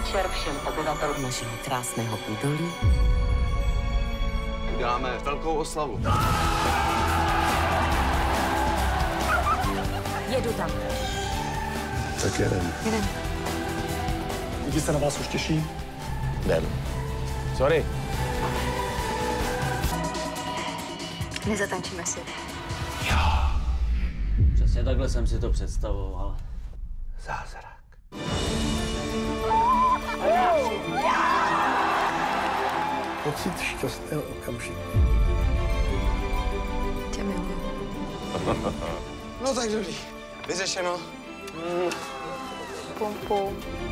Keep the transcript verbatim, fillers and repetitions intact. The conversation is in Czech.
večer všem obyvatelům našeho krásného údolí. Uděláme velkou oslavu. Jedu tam. Tak jedem. Jedem. Lidi se na vás už těší. Jdem. Sorry. Nezatančíme si. Přesně takhle jsem si to představoval. Zázrak. Pocit šťastného okamžiku. Tě miluji. No tak dobrý. Vyřešeno. Pum, pum.